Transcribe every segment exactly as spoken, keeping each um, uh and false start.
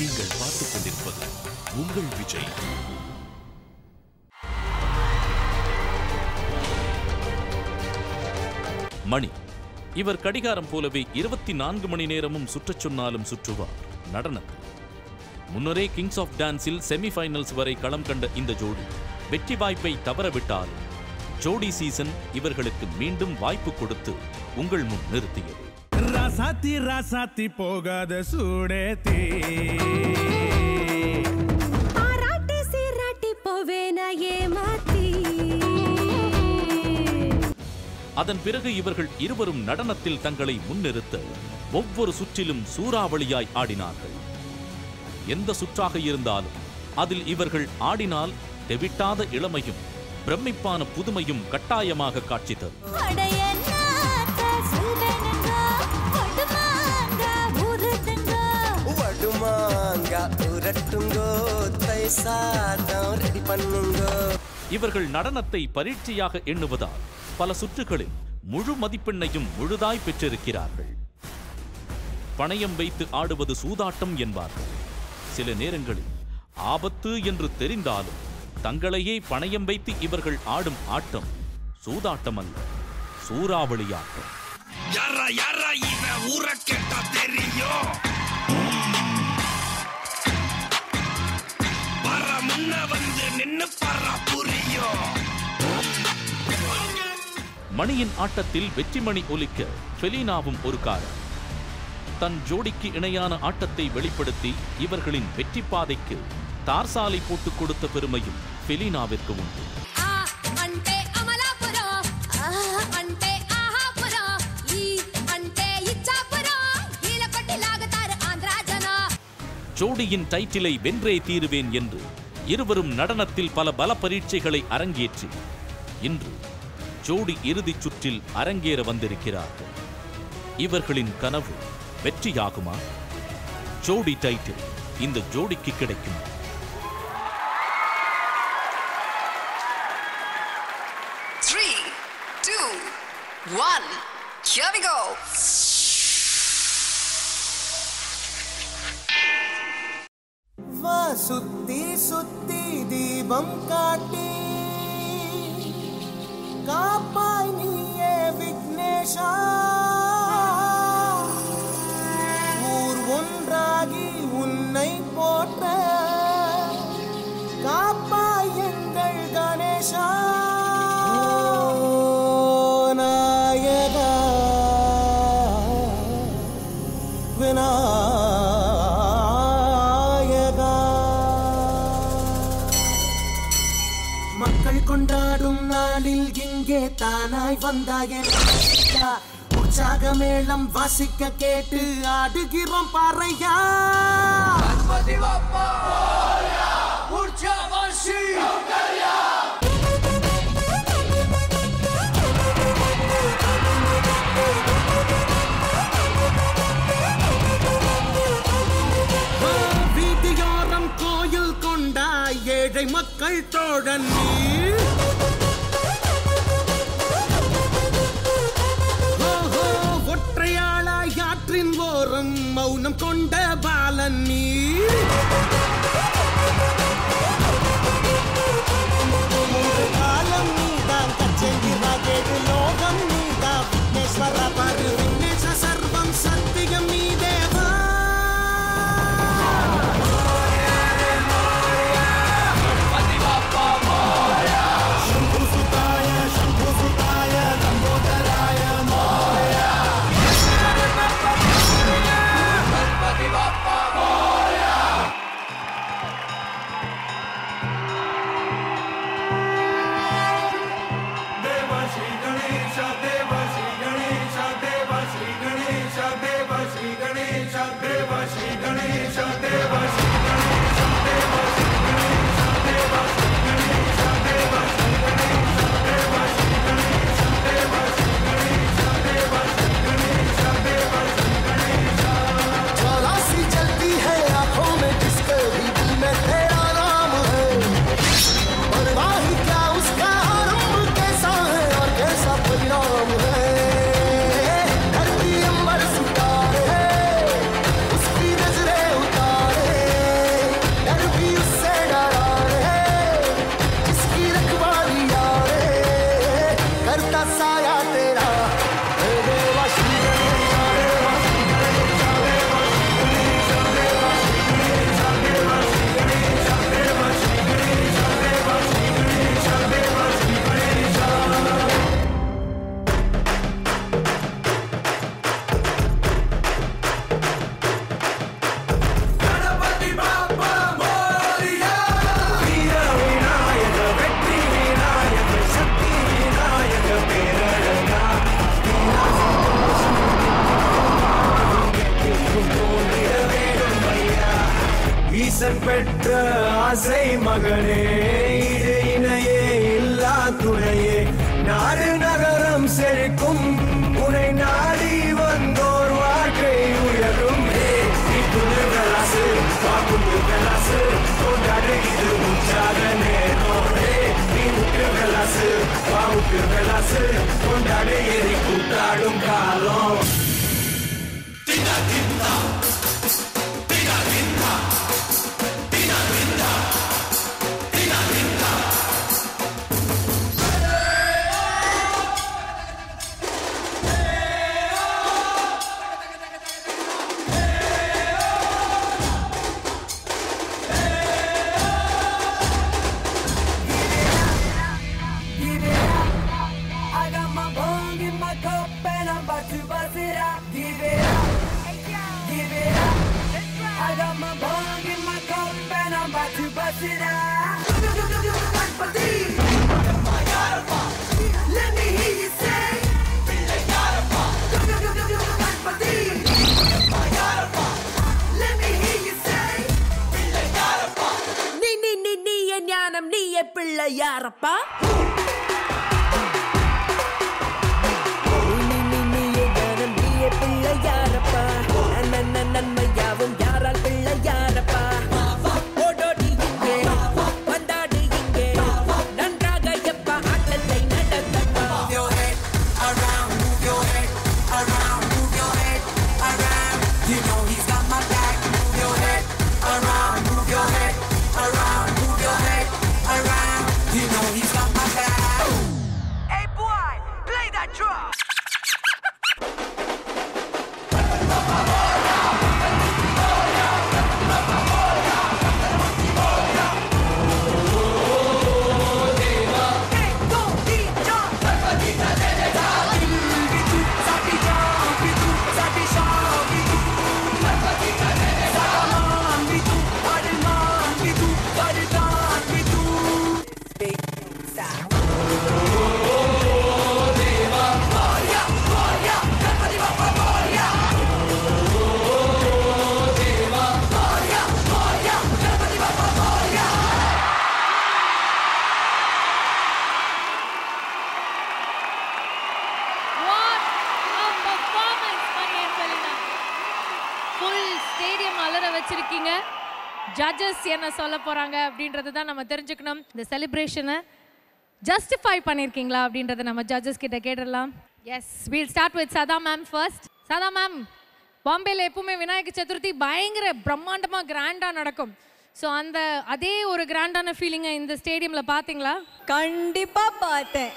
நீங்கள் பார்த்துக் கொண்டிருப்பது உங்கள் விஜய். மணி இவர் கடிகாரம் போலவே இருபத்தி நான்கு மணி நேரமும் சுற்றச் சொன்னாலும் சுற்றுவார் நடனத்தில். முன்னரே கிங்ஸ் ஆஃப் டான்ஸில் செமிஃபைனல்ஸ் வரை களம் கண்ட இந்த ஜோடி வெற்றி வாய்ப்பை தவறவிட்டாலும் ஜோடி சீசன் இவர்களுக்கு மீண்டும் வாய்ப்பு கொடுத்து உங்கள் முன் நிறுத்தியது. ராசாத்தி ராசாத்தி போகாத சூடேத்தி ஆராட்டி சீராட்டி போவேனா ஏமாத்தி. அதன் பிறகு இவர்கள் இருவரும் நடனத்தில் தங்களை முன்னிறுத்த ஒவ்வொரு சுற்றிலும் சூறாவளியாய் ஆடினார்கள். எந்த சுற்றாக இருந்தாலும் அதில் இவர்கள் ஆடினால் தெவிட்டாத இளமையும் பிரமிப்பான புதுமையும் கட்டாயமாக காட்சி தரும். இவர்கள் நடனத்தை பரீட்சையாக எண்ணுவதால் பல சுற்றுகளில் முழு மதிப்பெண்ணையும் முழுதாய் பெற்றிருக்கிறார்கள். பணயம் வைத்து ஆடுவது சூதாட்டம் என்பார்கள். சில நேரங்களில் ஆபத்து என்று தெரிந்தாலும் தங்களையே பணயம் வைத்து இவர்கள் ஆடும் ஆட்டம் சூதாட்டம் அல்ல, சூறாவளியாட்டம். மணியின் ஆட்டத்தில் வெற்றிமணி ஒலிக்க ஃபெலினாவும் ஒரு காரணம். தன் ஜோடிக்கு இணையான ஆட்டத்தை வெளிப்படுத்தி இவர்களின் வெற்றி பாதைக்கு தார்சாலை போட்டுக் கொடுத்த பெருமையும் ஃபெலினாவிற்கு உண்டு. ஜோடியின் டைட்டிலை வென்றே தீருவேன் என்று இருவரும் நடனத்தில் பல பல பரீட்சைகளை அரங்கேற்றி இன்று ஜோடி இறுதிச் சுற்றில் அரங்கேற வந்திருக்கிறார்கள். இவர்களின் கனவு வெற்றியாகுமா? ஜோடி டைட்டில் இந்த ஜோடிக்கு கிடைக்குமா? three, two, one, here we go. வா சுத்தி சுத்தி தீபம் காட்டி காப்பாய் நீயே விக்னேஷா. ஊர் ஒன்றாகி உன்னை போற்ற காப்பாய் எங்கள் கணேஷா. நாயகா விநாயகா. மக்கள் கொண்டாடும் நாளில் இங்கே தானாய் வந்தாயே. உற்சாக மேளம் வாசிக்க கேட்டு ஆடுகிறோம் பாறையா. வீதியோரம் கோயில் கொண்டாய் ஏழை மக்கள் தோழன் நீ. ஒற்றையாளாய் ஆற்றின் ஓரம் மௌனம் கொண்ட பாலன் நீ. காலம் நீதான் கச்சேரி லோகம் நீதா விக்னேஸ்வர பரு விக்னேஷ சர்வம் சத்தியம் நீ தேவா. அரசன் பெற்ற ஆசை மகனே, ஈடு இணையே இல்லா துணையே, நாடு நகரம் செழிக்கும் உனை நாடி வந்தோர் வாழ்க்கை உயரும். விலாசு பாக்குண்டு விலாசு கொண்டாடு இது உற்சாக நேரம். நீ முட்டு விலாசு பாவுக்கு விலாசு கொண்டாடு எரி கூத்தாடும் காலம். தினா தின்னா தினா தின்னா தினா தின்னா தினா தின்னா. நீயே பிள்ளை யாரப்பா, நீயே பிள்ளை யாரப்பா, நன்மையாவும் யாரால் பிள்ளை யாரப்பா. ஓடோடி இங்கே வந்தாடு இங்கே நன்றாக எப்பா ஆட்டத்தை நடத்தப்பா. You know he's got my back. Move your head around, move your head around, move your head around. You know he's got my back. Hey boy, play that drum. Judges என்ன சொல்ல போறாங்க அப்படின்றது தான் நம்ம தெரிஞ்சுக்கணும். இந்த செலிப்ரேஷனை ஜஸ்டிஃபை பண்ணியிருக்கீங்களா அப்படின்றத நம்ம ஜட்ஜஸ் கிட்ட கேட்டுடலாம். Yes, we'll start with Sadha ma'am first. Sadha ma'am, பாம்பேல எப்பவுமே விநாயகர் சதுர்த்தி பயங்கர பிரம்மாண்டமாக கிராண்டாக நடக்கும். ஸோ அந்த அதே ஒரு கிராண்டான ஃபீலிங்கை இந்த ஸ்டேடியமில் பார்த்தீங்களா? கண்டிப்பாக பார்த்தேன்.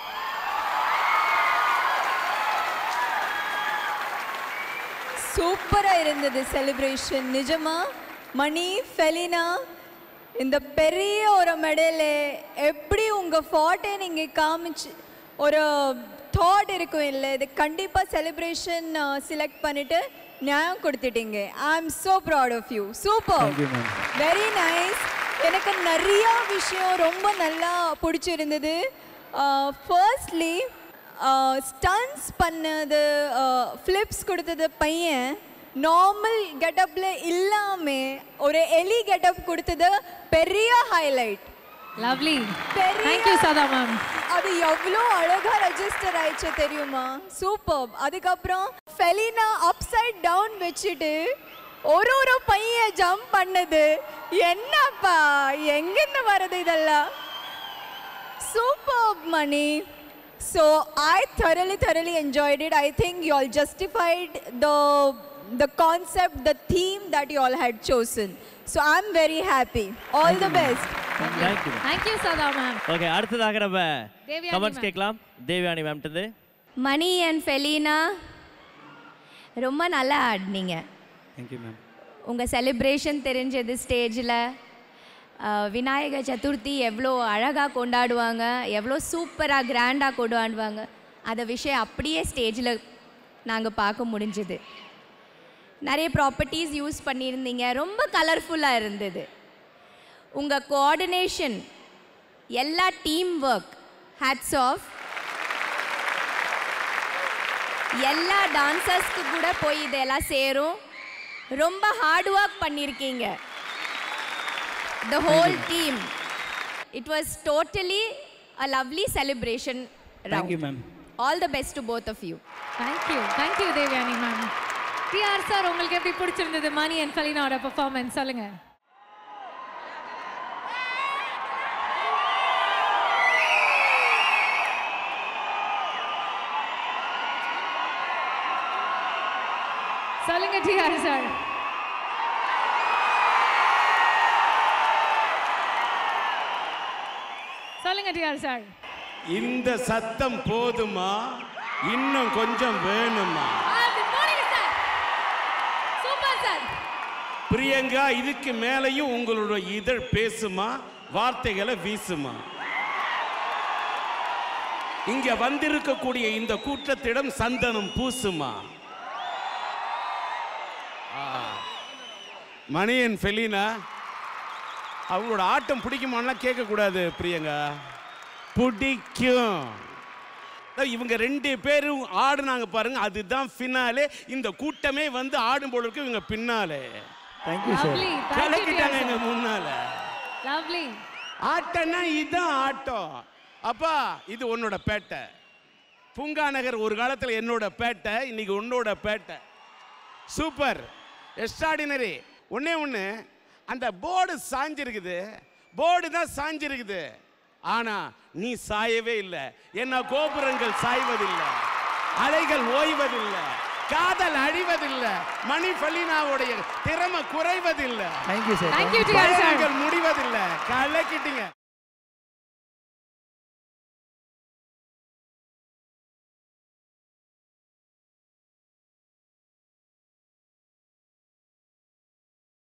சூப்பராக இருந்தது செலிப்ரேஷன். நிஜமா மணி, ஃபெலினா, இந்த பெரிய ஒரு மெடல் எப்படி உங்கள் ஃபாட்டை நீங்கள் காமிச்சு ஒரு தாட் இருக்கும் இல்லை, இது கண்டிப்பாக செலிப்ரேஷன் செலக்ட் பண்ணிவிட்டு நியாயம் கொடுத்துட்டீங்க. I am so proud of you. Super, very nice. எனக்கு நிறைய விஷயம் ரொம்ப நல்லா பிடிச்சிருந்தது. ஃபர்ஸ்ட்லி ஸ்டன்ஸ் பண்ணது, ஃப்ளிப்ஸ் கொடுத்தது பையன் நார்மல் கெட்டப்பில் இல்லாமல் ஒரு எலி கெட்டப் கொடுத்தது பெரிய highlight. Lovely, thank you Sadha ma'am. அது எவ்வளோ அழகாக ரெஜிஸ்டர் ஆயிடுச்சு தெரியுமா? சூப்பர். அதுக்கப்புறம் ஃபெலினா அப்சைட் டவுன் வச்சுட்டு ஒரு ஒரு பையன் ஜம்ப் பண்ணது, என்னப்பா எங்கேருந்து வருது இதெல்லாம்? Super Mani. So I thoroughly thoroughly enjoyed it. I think you all justified the the concept, the theme that you all had chosen. So I'm very happy. All the best. Thank you. Thank you Sada ma'am. Okay, அடுத்ததாக நம்ம comments கேட்கலாம். Devayani ma'am கிட்ட. Money and ஃபெலினா ரொம்ப நல்லா ஆடினீங்க. Thank you ma'am. உங்க celebration தெரிஞ்சது ஸ்டேஜில். விநாயகர் சதுர்த்தி எவ்வளோ அழகாக கொண்டாடுவாங்க, எவ்வளோ சூப்பராக கிராண்டாக கொண்டாடுவாங்க, அந்த விஷயம் அப்படியே ஸ்டேஜில் நாங்கள் பார்க்க முடிஞ்சுது. நிறைய ப்ராப்பர்ட்டிஸ் யூஸ் பண்ணியிருந்தீங்க, ரொம்ப கலர்ஃபுல்லாக இருந்தது. உங்கள் கோஆர்டினேஷன், எல்லா டீம் ஒர்க், ஹேட்ஸ் ஆஃப். எல்லா டான்சர்ஸ்க்கு கூட போய் இதெல்லாம் சேரும். ரொம்ப ஹார்ட் ஒர்க் பண்ணியிருக்கீங்க. the whole team. It was totally a lovely celebration round. Thank you, ma'am. All the best to both of you. Thank you. Thank you, Devyani ma'am. T R sir, உங்களுக்கு எப்படி பிடிச்சிருந்தது மணி and ஃபெலினாவோட performance சொல்லுங்க. சொல்லுங்க T R sir. சொல்லுங்க T R sir. இந்த சத்தம் போதுமா இன்னும் கொஞ்சம் வேணுமா? Super sir. பிரியங்கா இதுக்கு மேலையும் உங்களோட இதழ் பேசுமா வார்த்தைகளை வீசுமா? இங்க வந்திருக்கக்கூடிய இந்த கூட்டத்திடம் சந்தனம் பூசுமா? மணியன் ஃபெலினா அவங்களோட ஆட்டம் பிடிக்குமான்னா கேட்கக்கூடாது பிரியங்கா. பிடிக்கும். இவங்க ரெண்டு பேரும் ஆடுனாங்க பாருங்க, அதுதான் ஃபினாலே. இந்த கூட்டமே வந்து ஆடும் போல இருக்கு இவங்க பின்னாலே. Thank you sir. கலக்கிட்டாங்க எங்க முன்னால. லவ்லி. ஆட்டம்னா இதுதான் ஆட்டம். அப்பா இது உன்னோட பேட்டை. பூங்கா நகர் ஒரு காலத்தில் என்னோட பேட்டை, இன்னைக்கு உன்னோட பேட்டை. Super, extraordinary. ஒன்னே ஒன்று, அந்த போர்டு சாஞ்சிருக்குது, போர்டு தான் சாஞ்சிருக்குது, ஆனா நீ சாயவே இல்லை. என்ன கோபுரங்கள் சாய்வதில்லை, அலைகள் ஓய்வதில்லை, காதல் அழிவதில்லை, மணி ஃபெலினாவுடைய திறமை குறைவதில்லை, தேங்க்யூ சார். முடிவதில்லை. கலக்கிட்டீங்க.